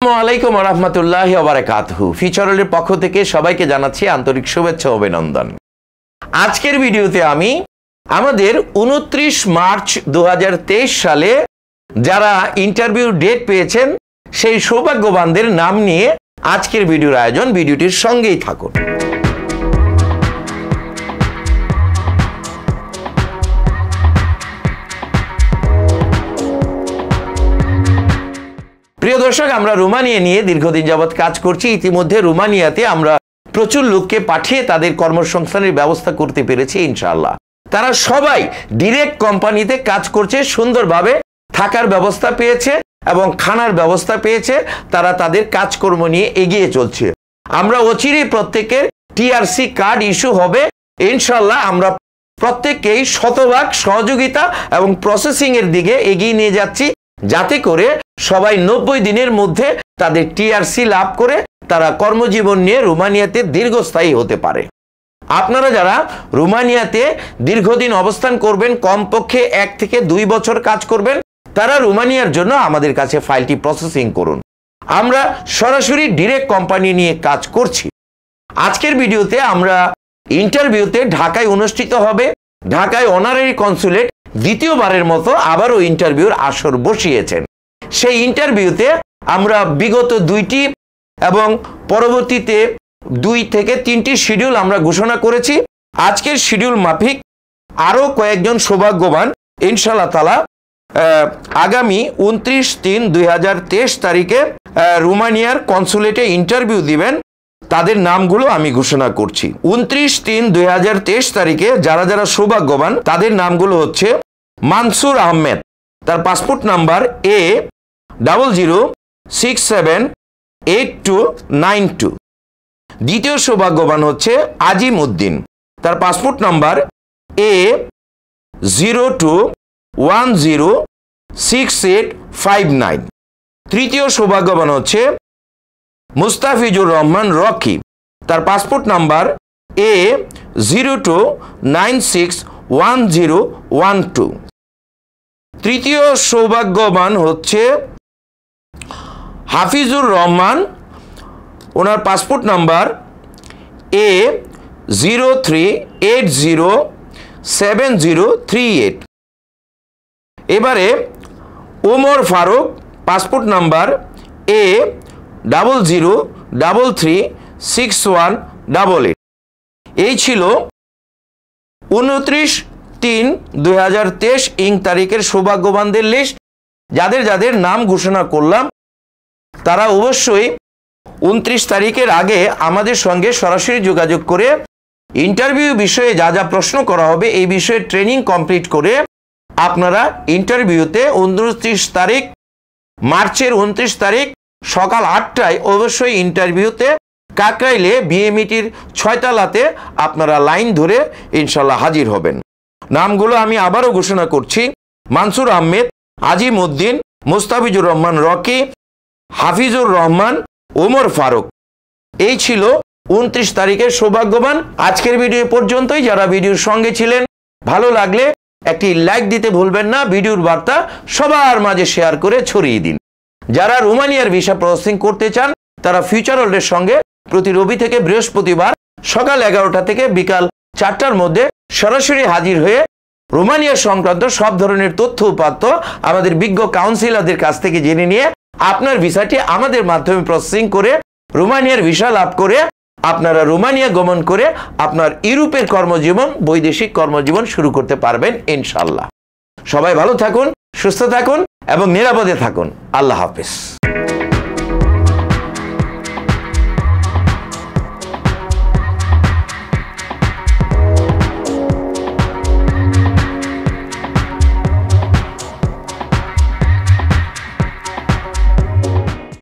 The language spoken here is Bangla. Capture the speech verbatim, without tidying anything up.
আসসালামু আলাইকুম ওয়া রাহমাতুল্লাহি ওয়া বারাকাতুহু। ফিচারলের পক্ষ থেকে সবাইকে জানাচ্ছি আন্তরিক শুভেচ্ছা ও অভিনন্দন। আজকের ভিডিওতে আমি আমাদের উনত্রিশ মার্চ দু হাজার তেইশ সালে যারা ইন্টারভিউ ডেট পেয়েছেন সেই সৌভাগ্যবানদের নাম নিয়ে আজকের ভিডিওর আয়োজন। ভিডিওটির সঙ্গেই থাকুন। প্রিয় দর্শক, আমরা রোমানিয়া নিয়ে দীর্ঘদিন যাবৎ কাজ করছি। ইতিমধ্যে রোমানিয়াতে আমরা প্রচুর লোককে পাঠিয়ে তাদের কর্মসংস্থানের ব্যবস্থা করতে পেরেছি ইনশাআল্লাহ। তারা সবাই ডিরেক্ট কোম্পানিতে কাজ করছে, সুন্দরভাবে থাকার ব্যবস্থা পেয়েছে এবং খানার ব্যবস্থা পেয়েছে। তারা তাদের কাজকর্ম নিয়ে এগিয়ে চলছে। আমরা অচিরেই প্রত্যেকের টিআরসি কার্ড ইস্যু হবে ইনশাআল্লাহ। আমরা প্রত্যেককেই শতভাগ সহযোগিতা এবং প্রসেসিং এর দিকে এগিয়ে নিয়ে যাচ্ছি, যাতে করে সবাই নব্বই দিনের মধ্যে তাদের টিআরসি লাভ করে তারা কর্মজীবন নিয়ে রোমানিয়াতে দীর্ঘস্থায়ী হতে পারে। আপনারা যারা রোমানিয়াতে দীর্ঘদিন অবস্থান করবেন, কমপক্ষে এক থেকে দুই বছর কাজ করবেন, তারা রোমানিয়ার জন্য আমাদের কাছে ফাইলটি প্রসেসিং করুন। আমরা সরাসরি ডিরেক্ট কোম্পানি নিয়ে কাজ করছি। আজকের ভিডিওতে আমরা ইন্টারভিউতে ঢাকায় অনুষ্ঠিত হবে। ঢাকায় অনারারি কনসুলেট দ্বিতীয়বারের মতো আবারও ইন্টারভিউর আসর বসিয়েছেন। সেই ইন্টারভিউতে আমরা বিগত দুইটি এবং পরবর্তীতে দুই থেকে তিনটি শিডিউল আমরা ঘোষণা করেছি। আজকের শিডিউল মাফিক আরও কয়েকজন সৌভাগ্যবান ইনশাআল্লাহ তাআলা আগামী উনত্রিশ তিন দুই হাজার তেইশ তারিখে রোমানিয়ার কনসুলেটে ইন্টারভিউ দিবেন। তাদের নামগুলো আমি ঘোষণা করছি। উনত্রিশ তিন দুই হাজার তেইশ তারিখে যারা যারা সৌভাগ্যবান তাদের নামগুলো হচ্ছে মানসুর আহমেদ, তার passport number A double zero six seven eight two nine two. দ্বিতীয় সৌভাগ্যবান হচ্ছে আজিম উদ্দিন, তার passport number A zero two one zero six eight five nine. তৃতীয় সৌভাগ্যবান হচ্ছে মুস্তাফিজুর রহমান রকি, তার passport number A zero two nine six one zero one two. তৃতীয় সৌভাগ্যবান হচ্ছে হাফিজুর রহমান, ওনার passport number A zero three eight zero seven zero three eight. এবারে Omar Faruk, passport number A double zero double three six one double eight. এই ছিল উনত্রিশ তিন দুই হাজার তেইশ ইং তারিখের সৌভাগ্যবানদের লিস্ট। যাদের যাদের নাম ঘোষণা করলাম তারা অবশ্যই উনত্রিশ তারিখের আগে আমাদের সঙ্গে সরাসরি যোগাযোগ করে ইন্টারভিউ বিষয়ে যা যা প্রশ্ন করা হবে এই বিষয়ে ট্রেনিং কমপ্লিট করে আপনারা ইন্টারভিউতে উনত্রিশ তারিখ মার্চের উনত্রিশ তারিখ সকাল আটটায় অবশ্যই ইন্টারভিউতে কাকরাইলে বিএমইটির ছয়তলাতে আপনারা লাইন ধরে ইনশাল্লাহ হাজির হবেন। নামগুলো আমি আবারও ঘোষণা করছি। মানসুর আহমেদ, আজিম উদ্দিন, মুস্তাফিজুর রহমান রকি, হাফিজুর রহমান, ওমর ফারুক। এই ছিল উনত্রিশ তারিখের সৌভাগ্যবান। আজকের ভিডিও পর্যন্তই। যারা ভিডিওর সঙ্গে ছিলেন, ভালো লাগলে একটি লাইক দিতে ভুলবেন না। ভিডিওর বার্তা সবার মাঝে শেয়ার করে ছড়িয়ে দিন। যারা রোমানিয়ার ভিসা প্রসেসিং করতে চান তারা ফিউচার ওয়ার্ল্ডের সঙ্গে প্রতি রবি থেকে বৃহস্পতিবার সকাল এগারোটা থেকে বিকাল চারটার মধ্যে সরাসরি হাজির হয়ে রোমানিয়া সংক্রান্ত সব ধরনের তথ্য উপাত্ত আমাদের বিজ্ঞ কাউন্সিলরদের কাছ থেকে জেনে নিয়ে আপনার ভিসাটি আমাদের মাধ্যমে প্রসেসিং করে রোমানিয়ার ভিসা লাভ করে আপনারা রোমানিয়া গমন করে আপনার ইউরোপের কর্মজীবন, বৈদেশিক কর্মজীবন শুরু করতে পারবেন ইনশাআল্লাহ। সবাই ভালো থাকুন, সুস্থ থাকুন এবং নিরাপদে থাকুন। আল্লাহ হাফেজ।